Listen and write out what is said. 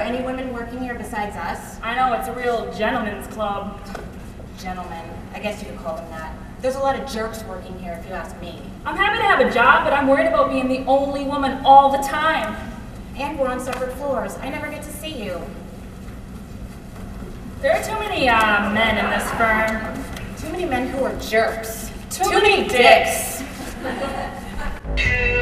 any women working here besides us? I know, it's a real gentleman's club. Gentlemen, I guess you could call them that. There's a lot of jerks working here, if you ask me. I'm happy to have a job, but I'm worried about being the only woman all the time. And we're on separate floors. I never get to see you. There are too many men in this firm. Too many men who are jerks. Too many dicks.